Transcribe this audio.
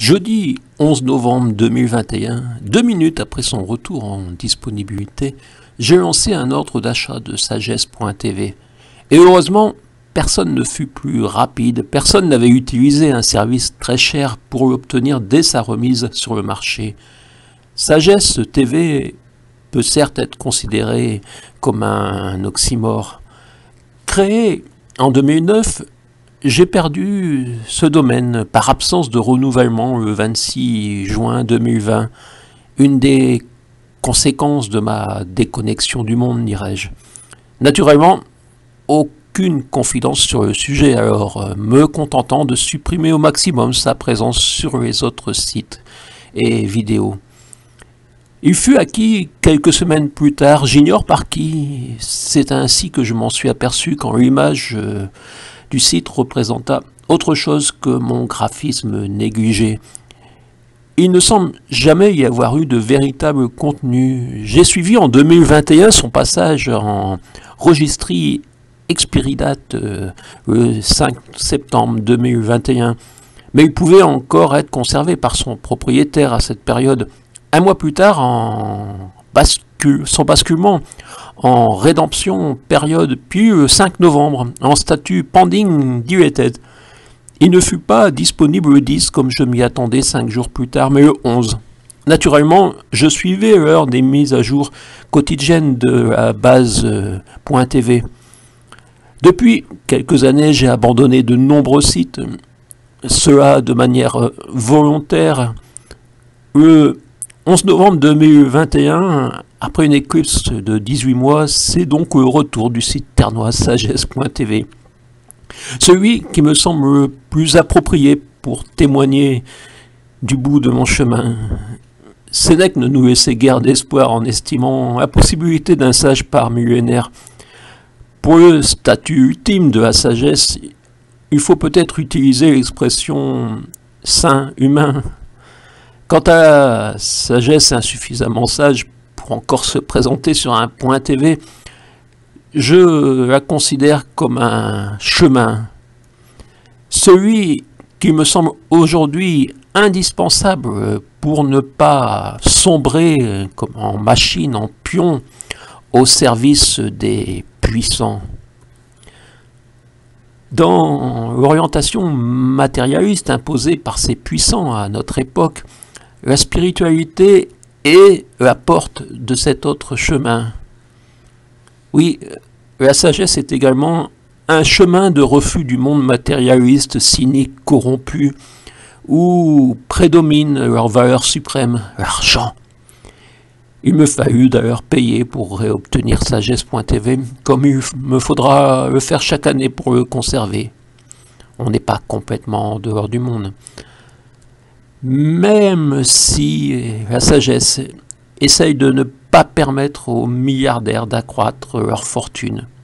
Jeudi 11 novembre 2021, 2 minutes après son retour en disponibilité, j'ai lancé un ordre d'achat de sagesse.tv. Et heureusement, personne ne fut plus rapide, personne n'avait utilisé un service très cher pour l'obtenir dès sa remise sur le marché. Sagesse TV peut certes être considéré comme un oxymore. Créé en 2009, j'ai perdu ce domaine par absence de renouvellement le 26 juin 2020, une des conséquences de ma déconnexion du monde, dirais-je. Naturellement, aucune confidence sur le sujet, alors me contentant de supprimer au maximum sa présence sur les autres sites et vidéos. Il fut acquis quelques semaines plus tard, j'ignore par qui. C'est ainsi que je m'en suis aperçu quand l'image du site représenta autre chose que mon graphisme négligé. Il ne semble jamais y avoir eu de véritable contenu. J'ai suivi en 2021 son passage en registry expiry date le 5 septembre 2021, mais il pouvait encore être conservé par son propriétaire à cette période. Un mois plus tard, son basculement en rédemption période, puis le 5 novembre, en statut pending deleted. Il ne fut pas disponible le 10 comme je m'y attendais 5 jours plus tard, mais le 11. Naturellement, je suivais l'heure des mises à jour quotidiennes de la base .tv. Depuis quelques années, j'ai abandonné de nombreux sites, cela de manière volontaire. Le 11 novembre 2021, après une éclipse de 18 mois, c'est donc le retour du site ternois sagesse.tv. Celui qui me semble le plus approprié pour témoigner du bout de mon chemin. Sénèque ne nous laissait guère d'espoir en estimant la possibilité d'un sage par millénaire. Pour le statut ultime de la sagesse, il faut peut-être utiliser l'expression « saint humain ». Quant à la sagesse insuffisamment sage pour encore se présenter sur un point TV, je la considère comme un chemin. Celui qui me semble aujourd'hui indispensable pour ne pas sombrer comme en machine, en pion, au service des puissants. Dans l'orientation matérialiste imposée par ces puissants à notre époque, la spiritualité est la porte de cet autre chemin. Oui, la sagesse est également un chemin de refus du monde matérialiste, cynique, corrompu, où prédomine leur valeur suprême, l'argent. Il me fallut d'ailleurs payer pour réobtenir sagesse.tv, comme il me faudra le faire chaque année pour le conserver. On n'est pas complètement en dehors du monde. Même si la sagesse essaye de ne pas permettre aux milliardaires d'accroître leur fortune.